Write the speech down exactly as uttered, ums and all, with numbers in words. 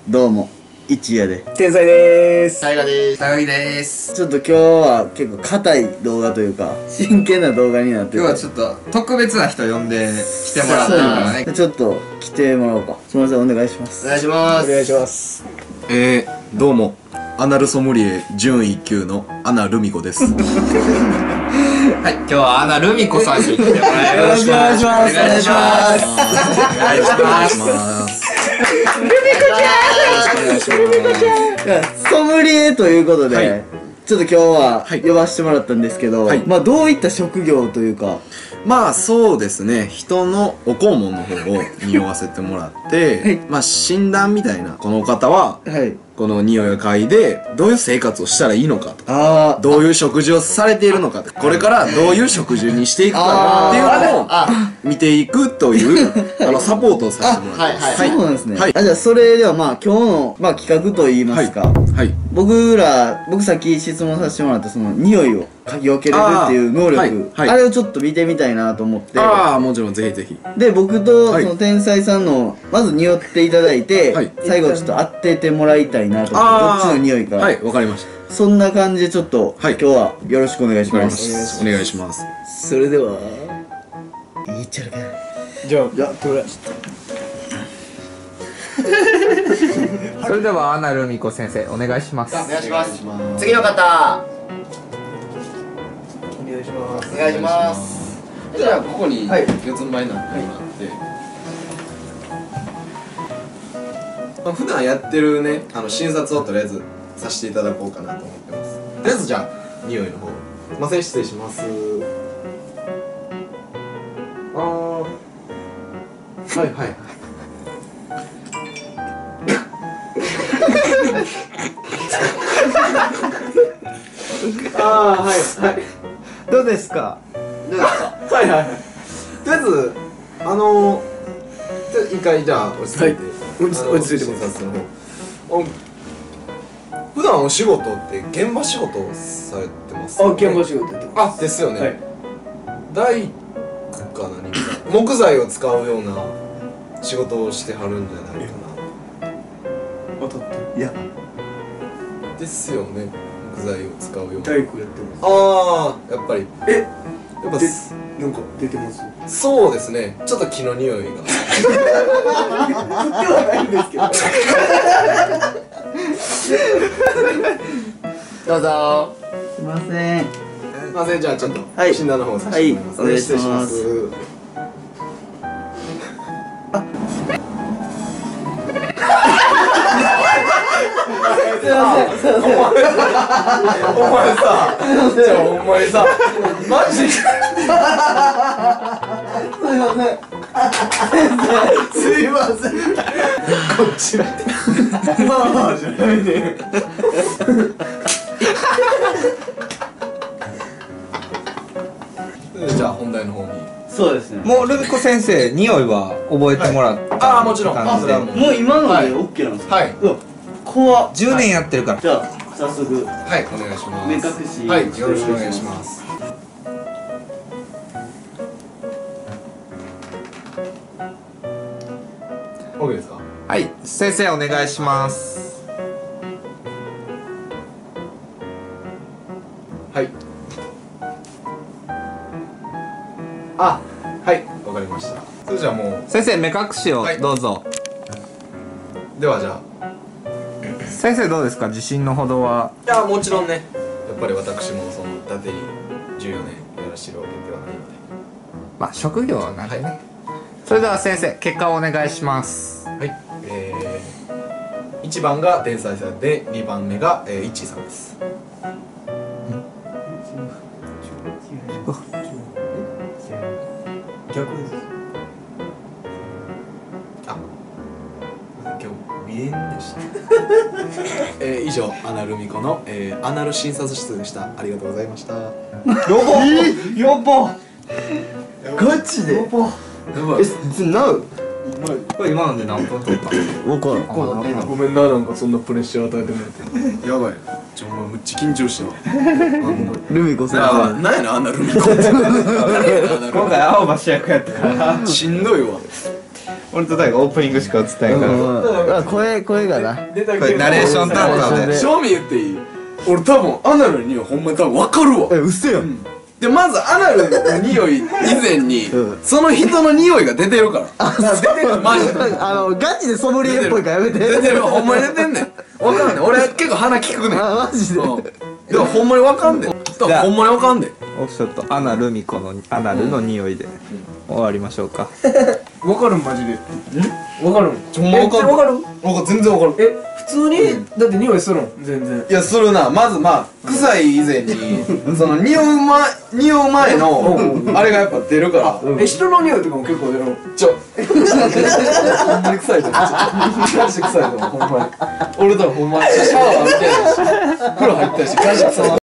どうも、一夜で。 天才でーす。 大河です。 高木でーす。 ちょっと今日は結構硬い動画というか、真剣な動画になってる。 今日はちょっと特別な人呼んで来てもらってるからね。 ちょっと来てもらおうか。すみません、お願いします。 お願いします。 お願いします。 えー、どうもアナルソムリエ準一級のアナルミコですはい、今日はアナルミコさんに来てもらいます。 よろしくお願いします。 お願いします。 お願いしますいやソムリエということで、 はいちょっと今日ははい呼ばせてもらったんですけど、 はいまあどういった職業というか、 まあそうですね、人のお肛門の方を匂わせてもらって、 はいまあ診断みたいな、この方ははい。 この匂いを嗅いでどういう生活をしたらいいのかとか、 ああ、 どういう食事をされているのかとか、これからどういう食事にしていくかっていうのを見ていくというあのサポートをさせてもらってます。 そうなんですね。 はいあ、じゃあそれではまあ今日の、まあ、企画といいますか、 はい。 僕ら、僕さっき質問させてもらったその匂いを嗅ぎ分けれるっていう能力、あ,、 あーはいはいれをちょっと見てみたいなと思って、 ああ、もちろんぜひぜひ。 で、僕とはいその天才さんの、まず匂っていただいて、 はい最後ちょっと当ててもらいたいなと思って、どっちの匂いか、 はい、わかりました。 そんな感じでちょっと、 はい今日はよろしくお願いしわかりま。 ますす。お願いします。 それでは、いっちゃるか。 じゃあ、じゃあ、とりあえず。それではアナルミコ先生お願いします。 お願いします。次の方。 お願いします。 お願いします。 じゃあここにはい四つん這いになってもらって、まあ、普段やってるね、あの診察をとりあえずさせていただこうかなと思ってます。とりあえずじゃあ匂いの方、すいません、失礼します。あー、はいはいああ、はいはいどうですか？ どうですか。 はいはいはい。とりあえず、あのー、じゃあ一回じゃあ落ち着いて、 はい落ちあの落ち着いてます診察の方。あ普段お仕事って現場仕事をされてますよね？ 仕事やってあ、ですよね。 はい大工か何か木材を使うような仕事をしてはるんじゃないか当たっていや、 な。ですよね。木材を使うような。 大工やってます。 ああ、やっぱり。 え、 やっぱですなんか出てます。 そうですね。ちょっと木の匂いが。 ではないんですけど。 どうぞ。 すいません。 すいません、じゃあちょっとはい診断の方させてもらいます。 はいお願いします失礼します。 すいません、すいません。 お前さ、じゃあお前さ、マジですいません。 すいません。こっち見て。まあじゃないで。じゃあ本題の方に。 そうですね。 もうルミコ先生匂いは覚えてもらった、 ああ、もちろん。 感じでそれはもう。 もう今のではい OK なんですか？ はい。 うわ、怖っ。 じゅうねんやってるから。 じゃあ、早速。 はい、お願いします。 目隠しはい、よろしくお願いします。OK ですか？ はい、先生お願いします。 はい。あ、はい、わかりました。それじゃあも先生目隠しをはいどうぞ。 う、ではじゃあ。 先生どうですか、自信のほどは。 いや、もちろんね、やっぱり私もその伊達にじゅうよねんやらしてるわけではないので。 まあ職業なんでね。それでは先生結果をお願いします。 はい、えー、いちばんが天才さんでにばんめが、えー、イッチーさんです。 逆です。 あ、今日鼻炎でしたえー、以上アナルミコの、えー、アナル診察室でした。ありがとうございました。 やばやばガチでやばやばい。 え、なうこれ今ので何分取った？ わからん。 ごめんな、なんかそんなプレッシャー与えてもらって。やばい。ちょ、お前むっちゃ緊張したわ。 ルミコ先あ生。 なんやな、アナルミコって。 今回青葉主役やったから。 しんどいわ。 俺と大がオープニングしか映ってないからうん声声がなこれナレーション担当で正味言っていい？俺多分アナルの匂いほんまに多分分かるわ。 えうっせやんでまずアナルの匂い以前にうんその人の匂いが出てるから出てるマジであのガチでソムリエっぽいからやめて出てるほんまに出てんねん分かんねん俺結構鼻利くねんあマジでうんでもほんまに分かんねん多分ほんまに分かんねんオフショットアナルミコのアナルの匂いで終わりましょうかわかるんマジでわかるんほんま分かるわかる分かる全然分かるえ普通にだって匂いするん全然いやするなまずまあ臭い以前にその匂うま匂う前のあれがやっぱ出るからえ人の匂いとかも結構出るちょほんまに臭いと思うマジで臭いと思うほんまに俺多分ほんまにシャワー浴びてないし風呂入ったしガチ臭い